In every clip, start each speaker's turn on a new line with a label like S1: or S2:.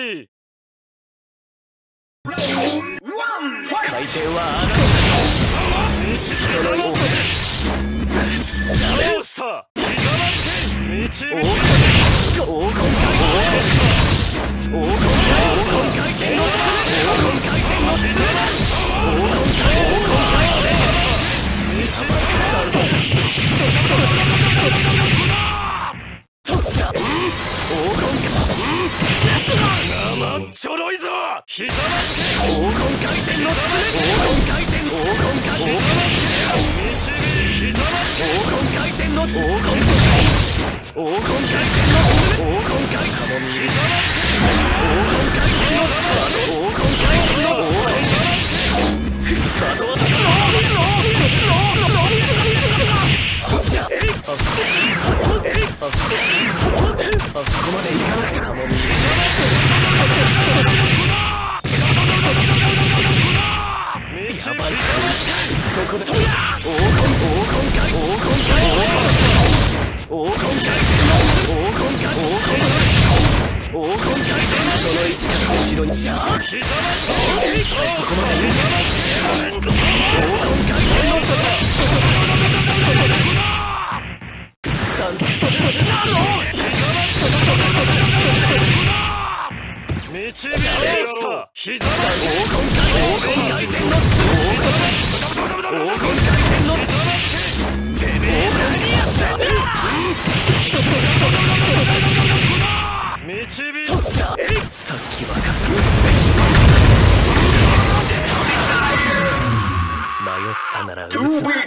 S1: い。
S2: 回転は
S1: どうした。導き生ちょろいぞ。膝黄金回転の黄金回転黄金回転導き膝黄金回転の黄金回転黄金回転の黄金回転膝黄金回転の黄金回転の黄金あそこまで行かなくてかも。やばい。そこで黄金回転の黄金回転の黄金回転その位置から後ろにそこまで黄金回転のスタンド導きした膝黄金回転の黄金回転のてめえ何やってんだ。導きさっきは覚悟すべき迷ったなら撃つ。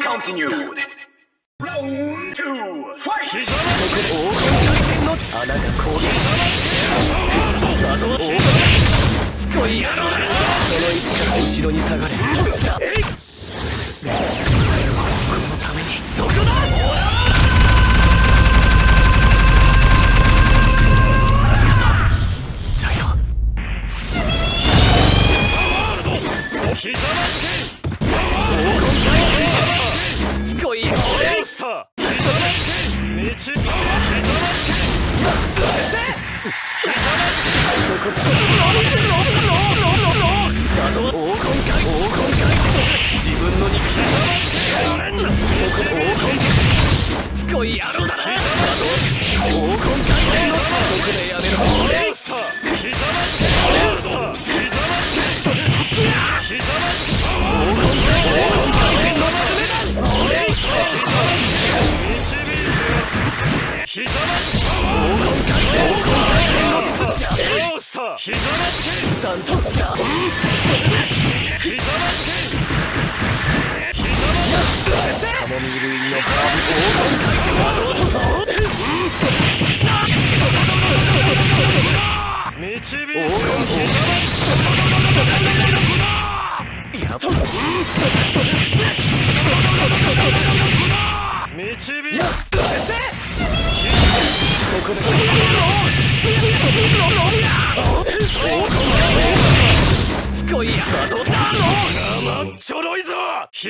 S1: そこで黄金回転の穴が攻撃。しつこい野郎だ。その位置から後ろに下がれ。このためにそこだ。じゃよ。膝つけ。しつこい野郎だ。自分の肉体そこで黄金しつこい野郎だな。黄金回転のそこでやめろ。スタントじゃカモミール入りのハーブしつこい野郎だ。生ちょろいぞ。膝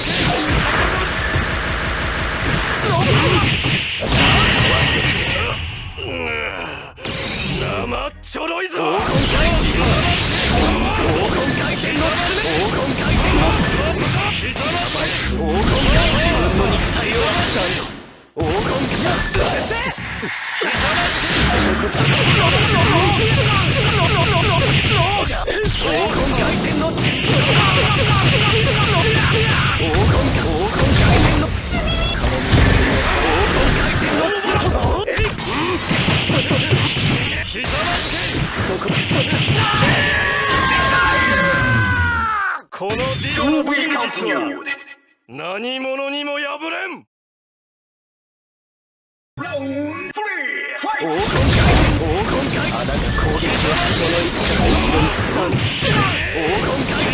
S1: 生ちょろいぞ。黄金回転の黄金回転の膝黄金回転の肉体を扱うよ。黄金回転のこのディオの真実は何者にも破れん。黄金穴が攻撃をその位置から後ろにスタン。黄金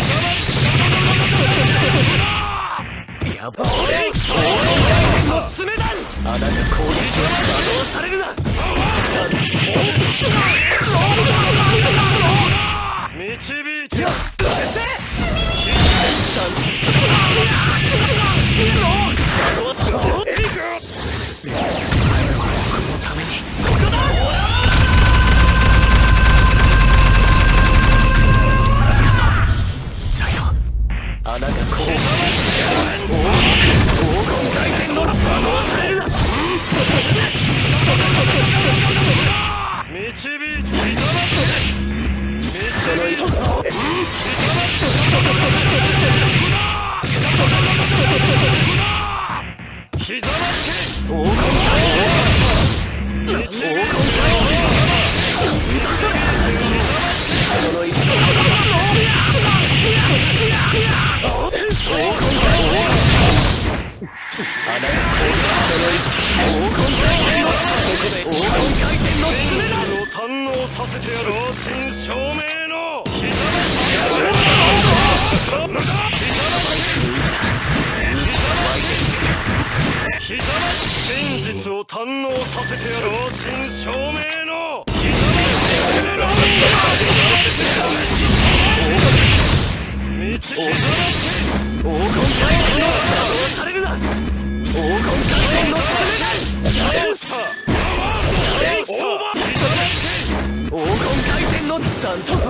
S1: やばい。黄金の爪だ。穴が攻撃を惑わされるな。スタン導いてこのためにそこだ。 術を堪能させてやる。正真正銘の黄黄金回転のされるな。黄金回転のシャオスター黄金回転のスタント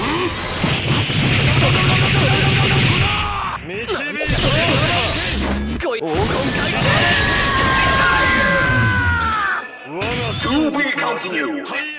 S1: 導いてしつこい黄金回転
S2: To be continued.